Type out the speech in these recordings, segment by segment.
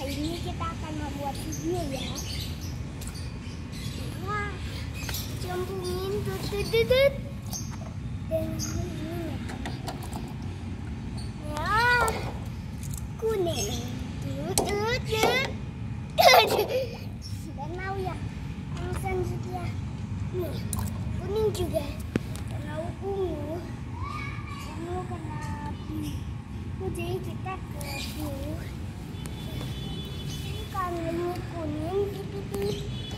Kali ini kita akan membuat video ya. Wah, campungin tut. Dan ini ya, kuning tut. Dan mau ya, yang selanjutnya nih kuning juga. Mau ungu kena biru, jadi kita ke biru. Ini kan ini kuning putih.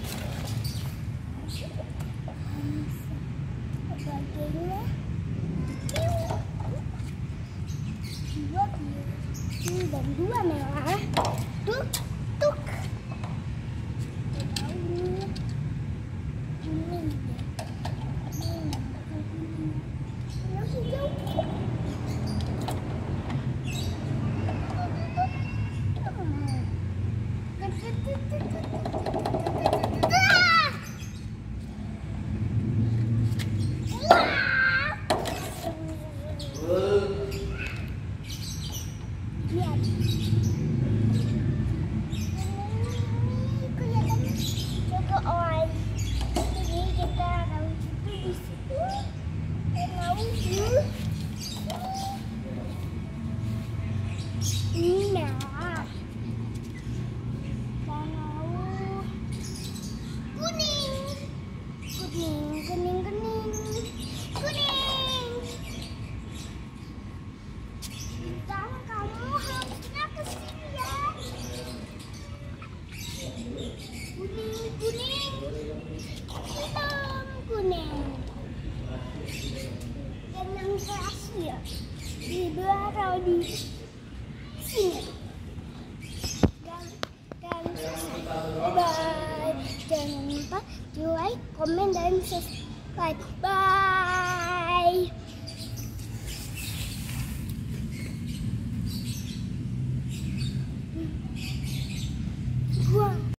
Bagiannya dua biru dan dua merah. Tuk. Lihat. Kelihatannya juga orange. Jadi kita tahu itu di situ. Ini merah. Kuning. Sekarang kamu harusnya ke sini ya. Kuning. Hitam kuning. Dan yang terakhir di belakang di sini. Dan bye. Jangan lupa like, komen, dan subscribe. Bye.